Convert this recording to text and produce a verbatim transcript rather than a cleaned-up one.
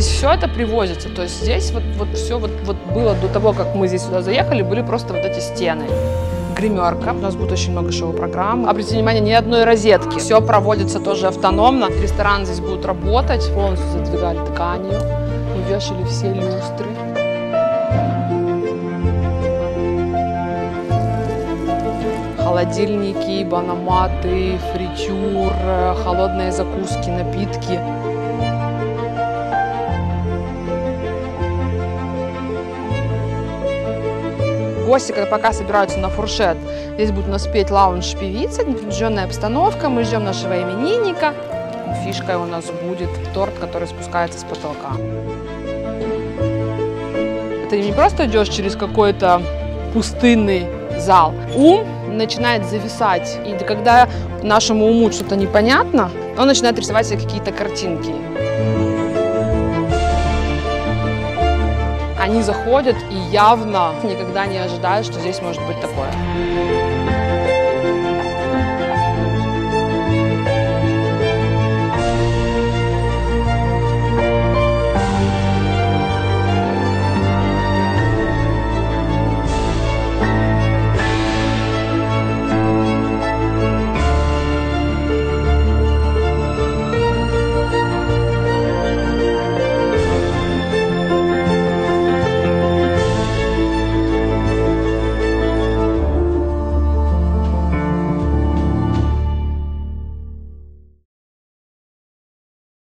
Здесь все это привозится, то есть здесь вот, вот все вот, вот было до того, как мы здесь сюда заехали, были просто вот эти стены. Гримерка. У нас будет очень много шоу-программ. Обратите внимание, ни одной розетки. Все проводится тоже автономно. Ресторан здесь будет работать. Полностью задвигали тканью. Мы вешали все люстры. Холодильники, баноматы, фритюр, холодные закуски, напитки. Гости, когда пока собираются на фуршет, здесь будет у нас петь лаунж-певица, непринужденная обстановка, мы ждем нашего именинника. Фишкой у нас будет торт, который спускается с потолка. Ты не просто идешь через какой-то пустынный зал. Ум начинает зависать, и когда нашему уму что-то непонятно, он начинает рисовать себе какие-то картинки. Они заходят и явно никогда не ожидают, что здесь может быть такое.